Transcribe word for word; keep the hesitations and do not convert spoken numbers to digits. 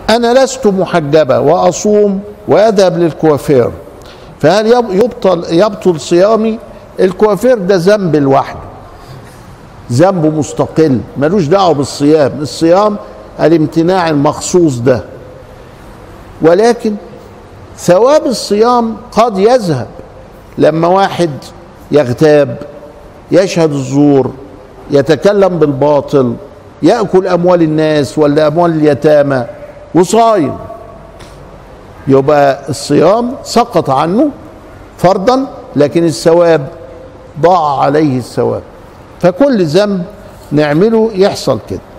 أنا لست محجبة وأصوم وأذهب للكوافير، فهل يبطل يبطل صيامي؟ الكوافير ده ذنب لوحده، ذنبه مستقل ملوش دعوه بالصيام. الصيام الامتناع المخصوص ده، ولكن ثواب الصيام قد يذهب لما واحد يغتاب، يشهد الزور، يتكلم بالباطل، يأكل أموال الناس ولا أموال اليتامى وصايم، يبقى الصيام سقط عنه فرضا، لكن الثواب ضاع عليه الثواب. فكل ذنب نعمله يحصل كده.